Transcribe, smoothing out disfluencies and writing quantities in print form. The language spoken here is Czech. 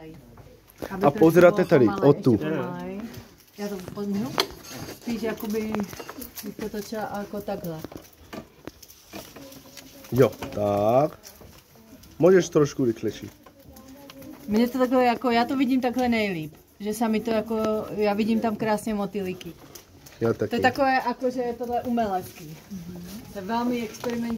A pozeráte tady, tu. Já to pozměnu. Spíš jakoby to točila jako takhle. Jo, tak. Můžeš trošku rychlejší. Mně to takhle jako, já to vidím takhle nejlíp. Že sami to jako, já vidím tam krásně motýlíky. Já taky. To je takové jako, že je tohle umelecký. To je velmi experimentální.